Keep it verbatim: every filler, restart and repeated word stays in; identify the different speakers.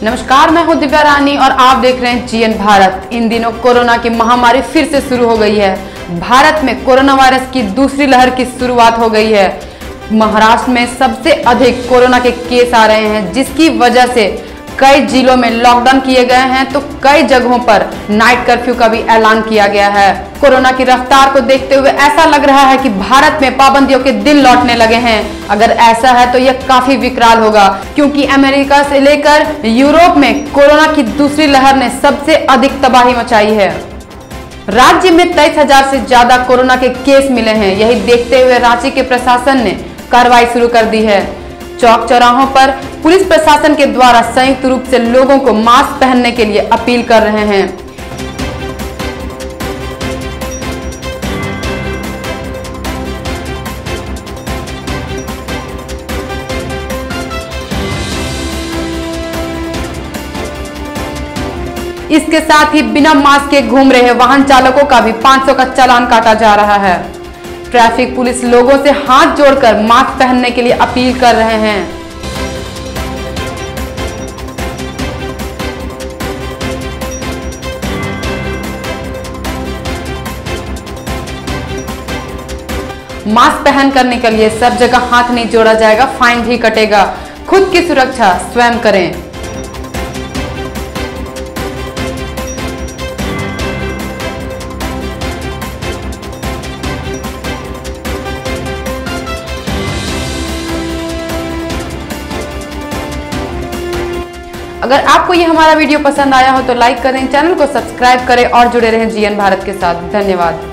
Speaker 1: नमस्कार, मैं हूं दिव्या रानी और आप देख रहे हैं जीएन भारत। इन दिनों कोरोना की महामारी फिर से शुरू हो गई है। भारत में कोरोना वायरस की दूसरी लहर की शुरुआत हो गई है। महाराष्ट्र में सबसे अधिक कोरोना के केस आ रहे हैं, जिसकी वजह से कई जिलों में लॉकडाउन किए गए हैं, तो कई जगहों पर नाइट कर्फ्यू का भी ऐलान किया गया है। कोरोना की रफ्तार को देखते हुए ऐसा लग रहा है कि भारत में पाबंदियों के दिन लौटने लगे हैं। अगर ऐसा है तो यह काफी विकराल होगा, क्योंकि अमेरिका से लेकर यूरोप में कोरोना की दूसरी लहर ने सबसे अधिक तबाही मचाई है। राज्य में तेईस हजार से ज्यादा कोरोना के केस मिले हैं। यही देखते हुए रांची के प्रशासन ने कार्रवाई शुरू कर दी है। चौक चौराहों पर पुलिस प्रशासन के द्वारा संयुक्त रूप से लोगों को मास्क पहनने के लिए अपील कर रहे हैं। इसके साथ ही बिना मास्क के घूम रहे वाहन चालकों का भी पाँच सौ का चालान काटा जा रहा है। ट्रैफिक पुलिस लोगों से हाथ जोड़कर मास्क पहनने के लिए अपील कर रहे हैं। मास्क पहन करने के लिए सब जगह हाथ नहीं जोड़ा जाएगा, फाइन भी कटेगा। खुद की सुरक्षा स्वयं करें। अगर आपको ये हमारा वीडियो पसंद आया हो तो लाइक करें, चैनल को सब्सक्राइब करें और जुड़े रहें जीएन भारत के साथ। धन्यवाद।